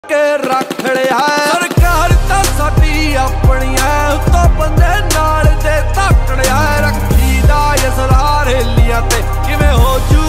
के रख लिया सरकार तां साडी अपनी है उत्तों बंदे नाल दे तकड़िया रखी दा असरार हेलियां ते किवें हो जू